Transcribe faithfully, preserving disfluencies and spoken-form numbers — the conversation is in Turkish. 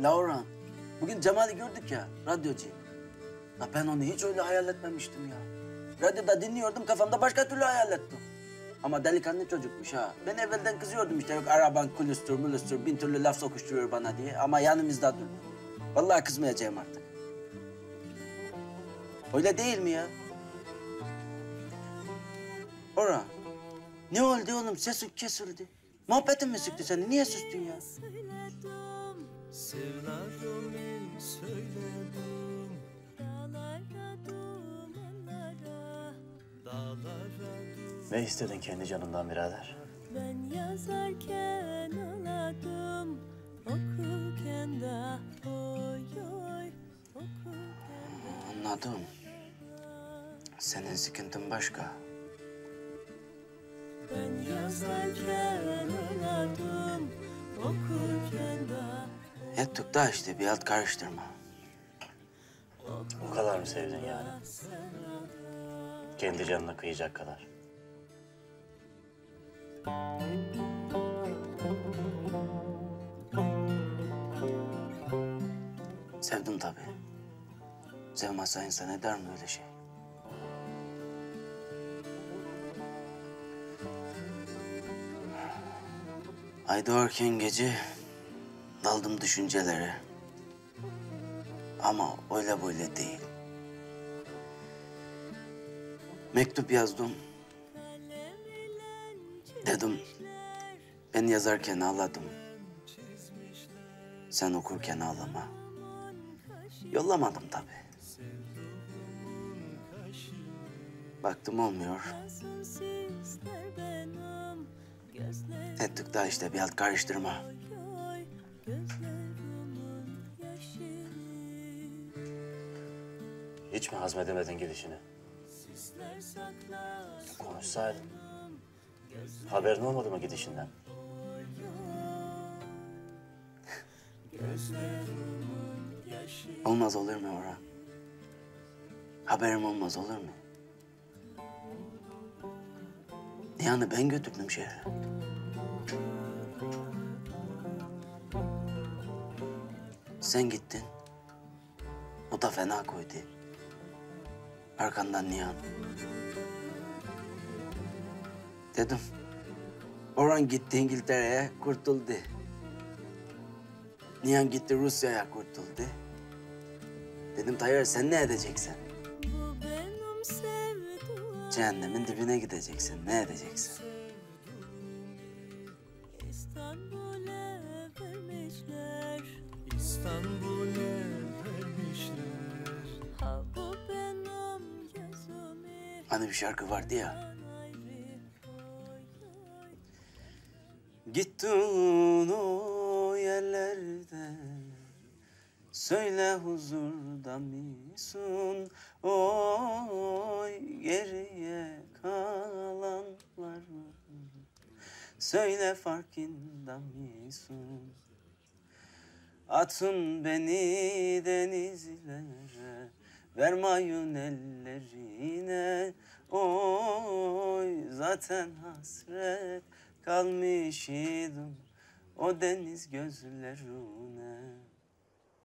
Laura, bugün Cemal'i gördük ya, radyocu. Ya ben onu hiç öyle hayal etmemiştim ya. Radyoda dinliyordum, kafamda başka türlü hayal ettim. Ama delikanlı çocukmuş ha. Ben evvelden kızıyordum işte, yok araban külüstür, mülüstür, bin türlü laf sokuşturuyor bana diye. Ama yanımızda durdu. Vallahi kızmayacağım artık. Öyle değil mi ya? Orhan, ne oldu oğlum? Sesin kesildi. Muhabbetin mi sıktı seni? Niye sustun ya? Sevlarımı söyledim. Dağlara dumanlara, dağlara dumanlara. Ne istedin kendi canından birader? Ben yazarken ağladım, okurken de oy oy, okurken de. Anladım. Senin sıkıntın başka. Ben yazarken ağladım, okurken de. Ettik da işte, bir alt karıştırma. O kadar mı sevdin yani? Kendi canına kıyacak kadar. Sevdim tabii. Sevmezse insan eder mi öyle şey? Ay doğarken gece daldım düşüncelere. Ama öyle böyle değil. Mektup yazdım. Dedim, ben yazarken ağladım. Sen okurken ağlama. Yollamadım tabii. Baktım olmuyor. Ettik daha işte, bir alt karıştırma. Hiç mi hazmedemedin gidişini? Konuşsaydın. Haberin olmadı mı gidişinden? Olmaz olur mu Orhan? Haberim olmaz olur mu? Yani ben götürdüm şehre. Sen gittin. O da fena koydu. Arkandan Nihan. Dedim, Orhan gitti İngiltere'ye, kurtuldu. Nihan gitti Rusya'ya, kurtuldu. Dedim Tayyar, sen ne edeceksin? Cehennemin dibine gideceksin, ne edeceksin? İstanbul'a vermişler, İstanbul'a vermişler. Ha bu benim yazımı. Hani bir şarkı vardı ya. Gittin o yerlerde, söyle huzurda mısın? Oy geriye kalanlar, söyle farkında mısın? Atın beni denizlere, vermayın ellerine. Oy zaten hasret kalmış idim o deniz gözlerine.